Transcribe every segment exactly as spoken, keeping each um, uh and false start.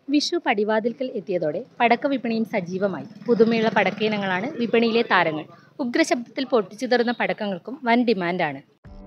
വിഷു പടിവാതിൽക്കൽ എത്തിയതോടെ പടക്ക വിപണിയും സജീവമായി. പുതുമയുള്ള പടക്കയിനങ്ങളാണ് വിപണിയിലെ താരങ്ങൾ. ഉഗ്രശബ്ദത്തിൽ പൊട്ടിച്ചിതറുന്ന പടക്കങ്ങൾക്കും വൻ ഡിമാൻഡാണ്.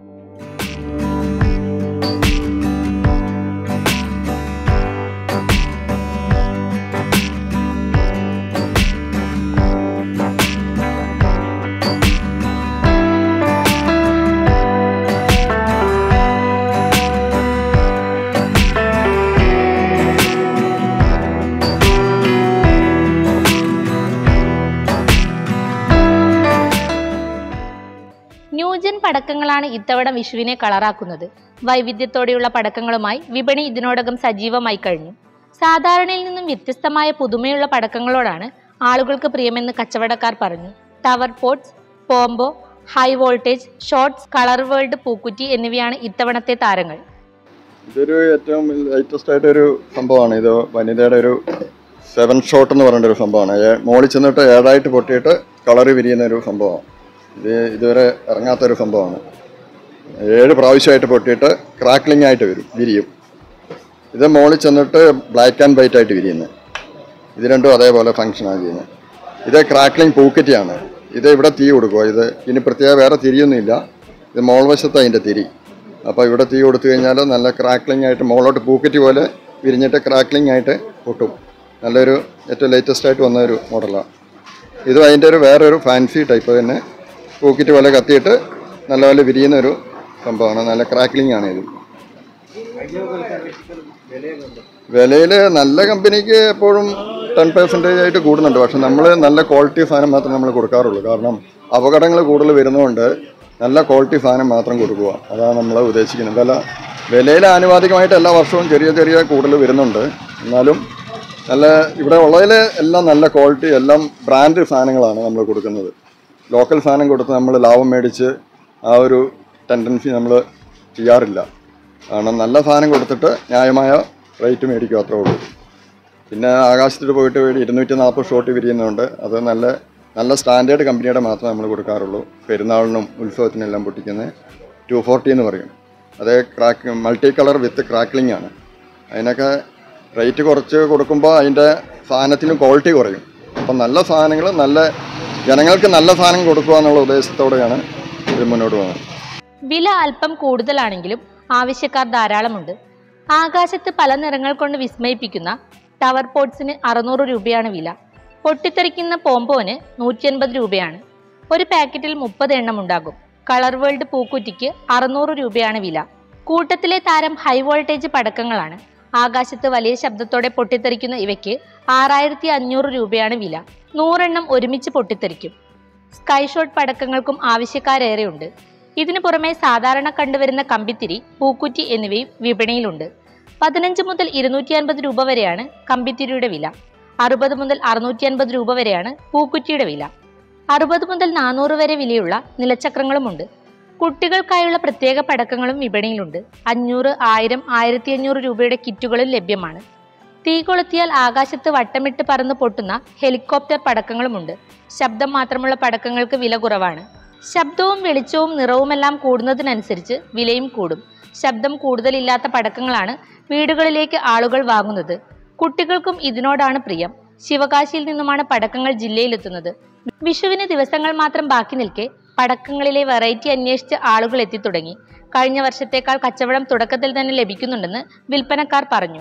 ന്യൂജൻ പടക്കങ്ങളാണ് ഇത്തവണ വിഷുവിനെ കളറാക്കുന്നത്. വൈവിധ്യത്തോടെയുള്ള പടക്കങ്ങളുമായി വിപണി ഇതിനോടകം സജീവമായി കഴിഞ്ഞു. സാധാരണയിൽ നിന്നും വ്യത്യസ്തമായ പുതുമയുള്ള പടക്കങ്ങളോടാണ് ആളുകൾക്ക് പ്രിയമെന്ന് കച്ചവടക്കാർ പറഞ്ഞു. ടവർ പോട്ട്സ്, പോംബോ, high voltage, shots, colour world, പൂക്കുറ്റി എന്നിവയാണ് ഇത്തവണത്തെ താരങ്ങൾ. ഇതൊരു ഏറ്റവും ലേറ്റസ്റ്റ് ആയിട്ടൊരു സംഭവമാണ്. ഇത് വനിതയുടെ ഒരു സെവൻ ഷോട്ട് എന്ന് പറയുന്ന ഒരു സംഭവമാണ്. മോളിൽ ചെന്നിട്ട് ഏഴായിട്ട് പൊട്ടിയിട്ട് കളറ് വിരിയുന്ന ഒരു സംഭവമാണ്. ഇത് ഇതുവരെ ഇറങ്ങാത്തൊരു സംഭവമാണ്. ഏഴ് പ്രാവശ്യമായിട്ട് പൊട്ടിയിട്ട് ക്രാക്ലിംഗ് ആയിട്ട് വരും വിരിയും. ഇത് മോളിൽ ചെന്നിട്ട് ബ്ലാക്ക് ആൻഡ് വൈറ്റ് ആയിട്ട് വിരിയുന്നത്. ഇത് രണ്ടും അതേപോലെ ഫങ്ഷനാണ് ചെയ്യുന്നത്. ഇത് ക്രാക്ലിംഗ് പൂക്കറ്റിയാണ്. ഇത് ഇവിടെ തീ കൊടുക്കുക. ഇത് ഇനി പ്രത്യേക വേറെ തിരിയൊന്നുമില്ല. ഇത് മോൾ വശത്ത് അതിൻ്റെ തിരി. അപ്പോൾ ഇവിടെ തീ കൊടുത്തു കഴിഞ്ഞാൽ നല്ല ക്രാക്ലിംഗ് ആയിട്ട് മോളോട്ട് പൂക്കറ്റി പോലെ വിരിഞ്ഞിട്ട് ക്രാക്ലിംഗ് ആയിട്ട് പൊട്ടും. നല്ലൊരു ഏറ്റവും ലേറ്റസ്റ്റ് ആയിട്ട് വന്ന ഒരു മോഡലാണ്. ഇതും അതിൻ്റെ ഒരു വേറൊരു ഫാൻസി ടൈപ്പ് തന്നെ പൂക്കറ്റ് പോലെ കത്തിയിട്ട് നല്ലപോലെ വിരിയുന്ന ഒരു സംഭവമാണ്. നല്ല ക്രാക്ലിംഗ് ആണ് ഇത്. വിലയിൽ നല്ല കമ്പനിക്ക് എപ്പോഴും ടെൻ പെർസെൻറ്റേജ് ആയിട്ട് കൂടുന്നുണ്ട്. പക്ഷെ നമ്മൾ നല്ല ക്വാളിറ്റി സാധനം മാത്രമേ നമ്മൾ കൊടുക്കാറുള്ളൂ. കാരണം അപകടങ്ങൾ കൂടുതൽ വരുന്നതുകൊണ്ട് നല്ല ക്വാളിറ്റി സാധനം മാത്രം കൊടുക്കുക. അതാണ് നമ്മൾ ഉദ്ദേശിക്കുന്നത്. വില വിലയിൽ ആനുപാതികമായിട്ട് എല്ലാ വർഷവും ചെറിയ ചെറിയ കൂടുതൽ വരുന്നുണ്ട്. എന്നാലും നല്ല ഇവിടെ ഉള്ളതിൽ എല്ലാം നല്ല ക്വാളിറ്റി, എല്ലാം ബ്രാൻഡ് സാധനങ്ങളാണ് നമ്മൾ കൊടുക്കുന്നത്. ലോക്കൽ സാധനം കൊടുത്ത് നമ്മൾ ലാഭം മേടിച്ച് ആ ഒരു ടെൻഡൻസി നമ്മൾ ചെയ്യാറില്ല. കാരണം നല്ല സാധനം കൊടുത്തിട്ട് ന്യായമായ റേറ്റ് മേടിക്കും, അത്രേ ഉള്ളൂ. പിന്നെ ആകാശത്തിൽ പോയിട്ട് വേണ്ടി ഇരുന്നൂറ്റി നാൽപ്പത് ഷോട്ട് വിരിയുന്നുണ്ട്. അത് നല്ല നല്ല സ്റ്റാൻഡേർഡ് കമ്പനിയുടെ മാത്രമേ നമ്മൾ കൊടുക്കാറുള്ളൂ. പെരുന്നാളിനും ഉത്സവത്തിനെല്ലാം പൊട്ടിക്കുന്നത് ടു ഫോർട്ടി എന്ന് പറയും. അതേ crack multi colour with crackling ആണ്. അതിനൊക്കെ റേറ്റ് കുറച്ച് കൊടുക്കുമ്പോൾ അതിൻ്റെ സാധനത്തിനും ക്വാളിറ്റി കുറയും. അപ്പം നല്ല സാധനങ്ങൾ നല്ല ജനങ്ങൾക്ക് നല്ല സാധനം കൊടുക്കുക എന്നുള്ള ഉദ്ദേശത്തോടെയാണ് ഇത് മുന്നോട്ട് പോകുന്നത്. വില അല്പം കൂടുതലാണെങ്കിലും ആവശ്യക്കാർ ധാരാളമുണ്ട്. ആകാശത്ത് പല നിറങ്ങൾ കൊണ്ട് വിസ്മയിപ്പിക്കുന്ന ടവർ പോട്ട്സിന് അറുന്നൂറ് രൂപയാണ് വില. പൊട്ടിത്തെറിക്കുന്ന പോംപോന് നൂറ്റി അൻപത് രൂപയാണ്. ഒരു പാക്കറ്റിൽ മുപ്പത് എണ്ണം ഉണ്ടാകും. കളർ വേൾഡ് പൂക്കുറ്റിക്ക് അറുന്നൂറ് രൂപയാണ് വില. കൂട്ടത്തിലെ താരം ഹൈ വോൾട്ടേജ് പടക്കങ്ങളാണ്. ആകാശത്ത് വലിയ ശബ്ദത്തോടെ പൊട്ടിത്തെറിക്കുന്ന ഇവയ്ക്ക് ആറായിരത്തി അഞ്ഞൂറ് രൂപയാണ് വില. നൂറെണ്ണം ഒരുമിച്ച് പൊട്ടിത്തെറിക്കും. Sky shot പടക്കങ്ങൾക്കും ആവശ്യക്കാരേറെയുണ്ട്. ഇതിനു പുറമെ സാധാരണ കണ്ടുവരുന്ന കമ്പിത്തിരി, പൂക്കുറ്റി എന്നിവയും വിപണിയിലുണ്ട്. പതിനഞ്ച് മുതൽ ഇരുന്നൂറ്റി അൻപത് രൂപ വരെയാണ് കമ്പിത്തിരിയുടെ വില. അറുപത് മുതൽ അറുന്നൂറ്റി അൻപത് രൂപ വരെയാണ് പൂക്കുറ്റിയുടെ വില. അറുപത് മുതൽ നാനൂറ് വരെ വിലയുള്ള നിലച്ചക്രങ്ങളുമുണ്ട്. കുട്ടികൾക്കായുള്ള പ്രത്യേക പടക്കങ്ങളും വിപണിയിലുണ്ട്. അഞ്ഞൂറ്, ആയിരം, ആയിരത്തി അഞ്ഞൂറ് രൂപയുടെ കിറ്റുകളും ലഭ്യമാണ്. തീ കൊളുത്തിയാൽ ആകാശത്ത് വട്ടമിട്ട് പറന്ന് പൊട്ടുന്ന ഹെലികോപ്റ്റർ പടക്കങ്ങളുമുണ്ട്. ശബ്ദം മാത്രമുള്ള പടക്കങ്ങൾക്ക് വില കുറവാണ്. ശബ്ദവും വെളിച്ചവും നിറവുമെല്ലാം കൂടുന്നതിനനുസരിച്ച് വിലയും കൂടും. ശബ്ദം കൂടുതലില്ലാത്ത പടക്കങ്ങളാണ് വീടുകളിലേക്ക് ആളുകൾ വാങ്ങുന്നത്. കുട്ടികൾക്കും ഇതിനോടാണ് പ്രിയം. ശിവകാശിയിൽ നിന്നുമാണ് പടക്കങ്ങൾ ജില്ലയിലെത്തുന്നത്. വിഷുവിന് ദിവസങ്ങൾ മാത്രം ബാക്കി നിൽക്കെ പടക്കങ്ങളിലെ വെറൈറ്റി അന്വേഷിച്ച് ആളുകൾ എത്തിത്തുടങ്ങി. കഴിഞ്ഞ വർഷത്തേക്കാൾ കച്ചവടം തുടക്കത്തിൽ തന്നെ ലഭിക്കുന്നുണ്ടെന്ന് വിൽപ്പനക്കാർ പറഞ്ഞു.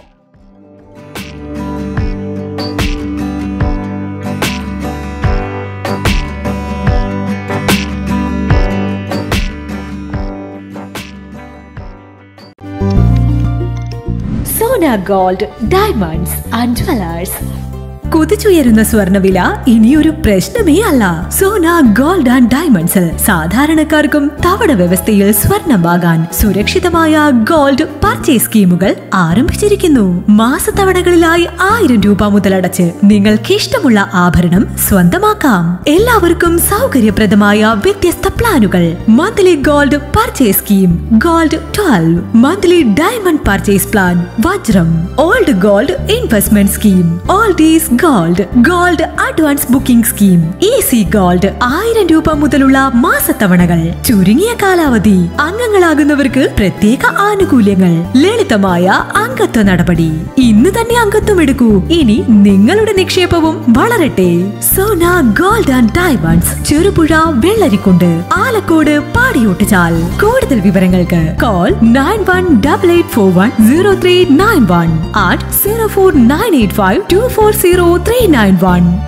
Sona gold diamonds and jewellers. കുതിച്ചുയരുന്ന സ്വർണ്ണവില ഇനിയൊരു പ്രശ്നമേ അല്ല. സോന ഗോൾഡ് ആൻഡ് ഡയമണ്ട്സിൽ സാധാരണക്കാർക്കും തവണ വ്യവസ്ഥയിൽ സ്വർണം വാങ്ങാൻ സുരക്ഷിതമായ ഗോൾഡ് പർച്ചേസ് സ്കീമുകൾ ആരംഭിച്ചിരിക്കുന്നു. മാസത്തവണകളിലായി ആയിരം രൂപ മുതലടച്ച് നിങ്ങൾക്ക് ഇഷ്ടമുള്ള ആഭരണം സ്വന്തമാക്കാം. എല്ലാവർക്കും സൗകര്യപ്രദമായ വ്യത്യസ്ത പ്ലാനുകൾ. Monthly gold purchase scheme, gold twelve, monthly diamond purchase plan, വജ്രം, old gold investment scheme. All these gold gold advance booking scheme. Easy gold ആയിരം രൂപ മുതലുള്ള മാസത്തവണകൾ, ചുരുങ്ങിയ കാലാവധി, അംഗങ്ങളാകുന്നവർക്ക് പ്രത്യേക ആനുകൂല്യങ്ങൾ, ലളിതമായ അംഗത്വ നടപടി. ഇന്ന് തന്നെ അംഗത്വം എടുക്കൂ. ഇനി നിങ്ങളുടെ നിക്ഷേപവും വളരട്ടെ. Sona gold and diamonds, Cherupuzha, Vellarikundu, Alakode, Padiyottuchal. കൂടുതൽ വിവരങ്ങൾക്ക് call nine one double eight four one zero three nine one at zero four nine eight five two four zero three nine one.